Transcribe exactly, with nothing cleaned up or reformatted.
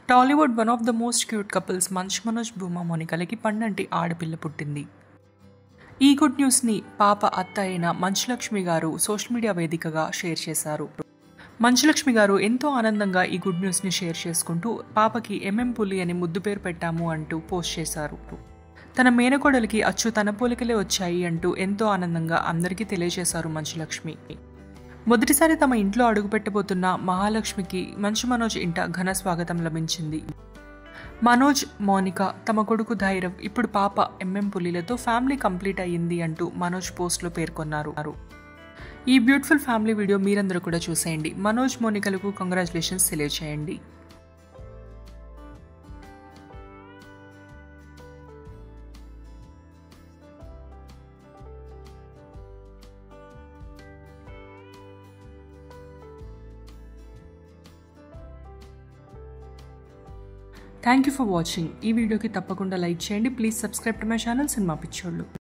Tollywood one of the most cute couples Manchu Manoj Bhuma మోనికలకి పండంటి ఆడపిల్ల పుట్టింది. ఈ గుడ్ న్యూస్ని పాప అత్త అయిన మంచులక్ష్మి గారు సోషల్ మీడియా వేదికగా షేర్ చేశారు. మంచులక్ష్మి గారు ఎంతో ఆనందంగా ఈ గుడ్ న్యూస్ని షేర్ చేసుకుంటూ పాపకి ఎంఎం పులి అని ముద్దు పేరు పెట్టాము అంటూ పోస్ట్ చేశారు. తన మేనకోడలికి అచ్చు తన పోలికలే వచ్చాయి అంటూ ఎంతో ఆనందంగా అందరికీ తెలియజేశారు మంచులక్ష్మి. మొదటిసారి తమ ఇంట్లో అడుగుపెట్టబోతున్న మహాలక్ష్మికి మంచు మనోజ్ ఇంట ఘన స్వాగతం లభించింది. మనోజ్, మోనిక, తమ కొడుకు ధైరవ్, ఇప్పుడు పాప ఎంఎం పులిలతో ఫ్యామిలీ కంప్లీట్ అయ్యింది అంటూ మనోజ్ పోస్ట్లో పేర్కొన్నారు. ఈ బ్యూటిఫుల్ ఫ్యామిలీ వీడియో మీరందరూ కూడా చూసేయండి. మనోజ్, మోనికలకు కంగ్రాచులేషన్స్ తెలియజేయండి. Thank you for watching. ఈ వీడియోకి తప్పకుండా లైక్ చేయండి. Please subscribe to my channel cinema పిచ్చోళ్ళు.